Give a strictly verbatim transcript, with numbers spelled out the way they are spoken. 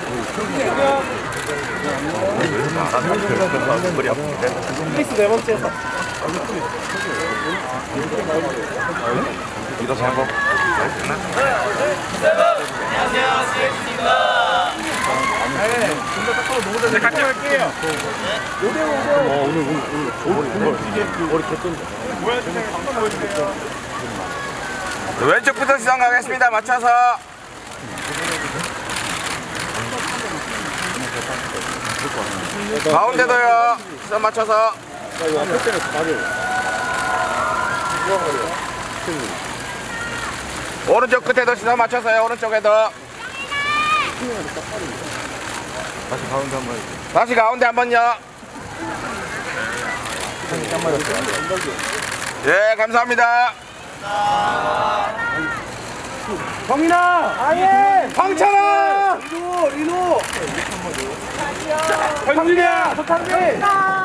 플리스 네 번째. 이거 잘 먹. 안녕하세요, 시엑스입니다. 네, 같이 할게요. 오대 오대. 어, 오늘 오늘 오늘 오늘 이게 머리 겼던데. 보여주세요. 왼쪽부터 시선 가겠습니다. 맞춰서. 가운데도요. 시선 맞춰서. 이거 앞에 때는 가려. 오른쪽 끝에도 시선 맞춰서요. 오른쪽에도. 다시 가운데 한번. 다시 가운데 한 번요. 예, 감사합니다. 정인아! 아예! 황찬아! 리노! 리노! 현진이야! 좋다!